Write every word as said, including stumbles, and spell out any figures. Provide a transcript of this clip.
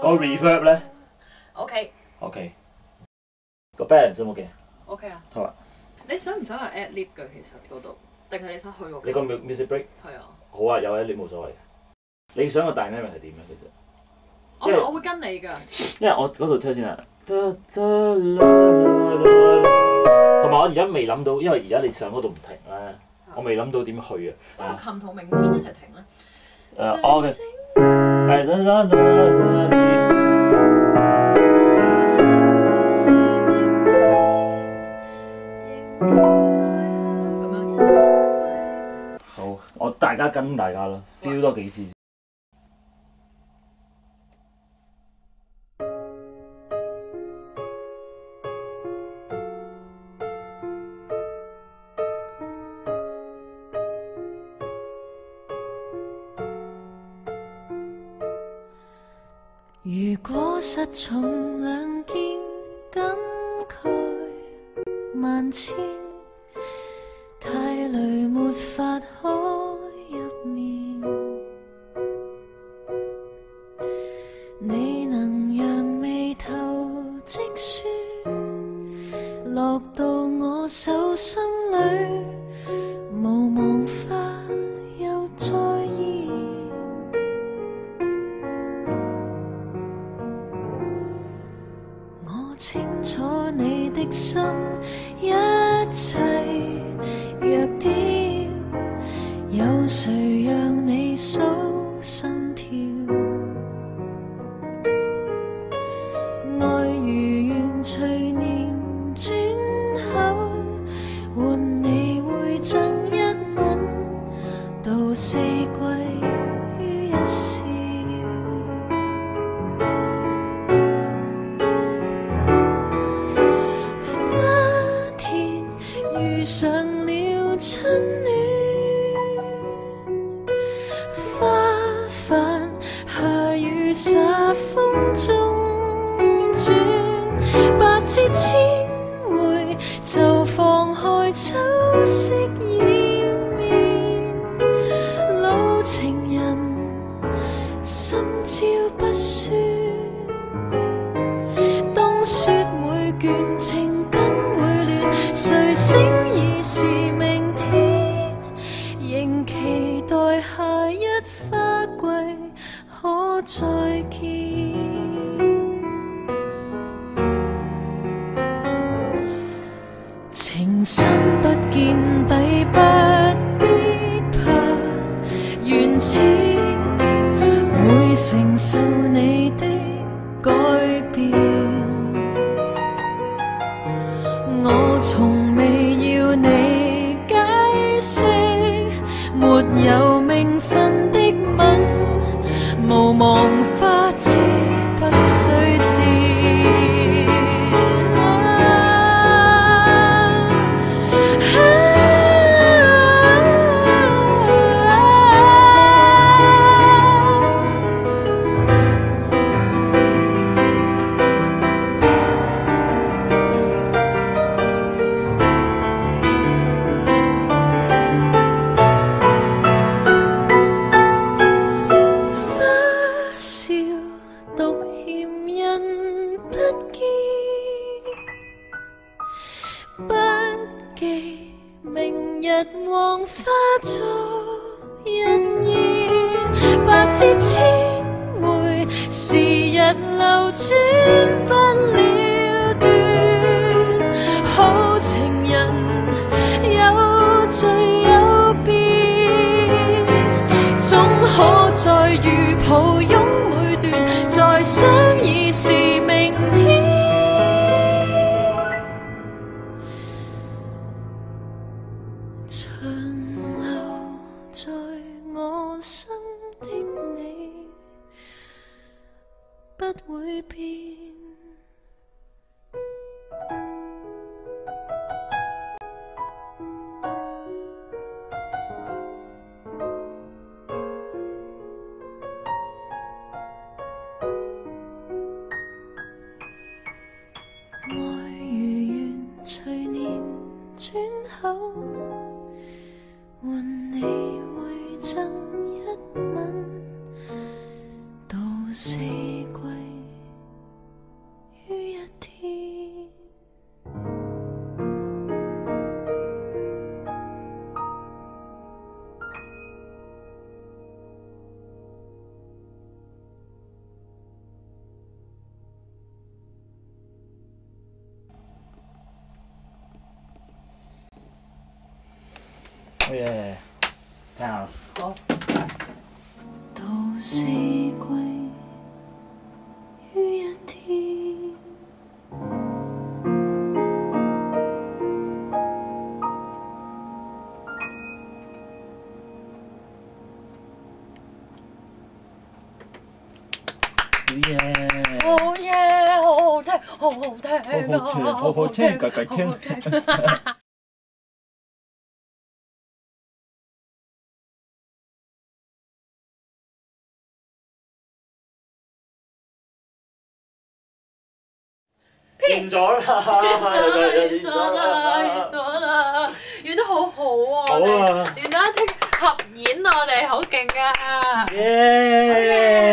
個 reverb 咧 OK。 OK， 個 balance 有冇嘅 OK 啊。 好啊。 你想唔想有 ad lib 㗎？其實嗰度，定係你想去個？ 你個 music break 係啊。好啊，有 ad lib 冇所謂。你想個 dynamic 係點咧？其實我我會跟你㗎。因為我嗰度聽先啊。同埋我而家未諗到，因為而家你上嗰度唔停咧，我未諗到點去啊。 不過琴同明天一齊停咧。 誒，我嘅係啦啦啦啦。好，我大家跟大家咯 ，feel 多幾次。 如果失重兩肩，感慨萬千，太累沒法可入眠。你能讓眉頭積雪落到我手心裏，無望法又再現。我清楚你的心一切弱點，有誰讓你數心跳？愛如願隨年轉口，換你會贈一吻，到四季於一笑。遇上了春暖，花瓣下雨灑風中轉，百次千回就放開秋色掩面，老情人心照不宣，冬雪每卷情感會亂，誰醒已是明天，仍期待下一花季可再見。情深不見底，不必怕緣淺，會承受你的改變。我從未要你解釋，沒有名分的吻，無望花枝不須知。不記明日黃花作一夜，百次千回，時日流轉不了斷。好情人有聚有別，總可再遇抱擁每段，再相已是明天。長留在我心的你，不會變。愛如願隨年轉口，換你會贈一吻，到四季。 耶！聽下。 好。 到四季於一天。 耶！ 好耶！好好聽，好好聽啊！ 好好聽，好好聽，繼繼聽。完咗啦！ 完咗啦！完咗啦！完咗啦！完得好好啊！ 好啊！ 完得聽合演啊！我哋好勁啊！ 耶！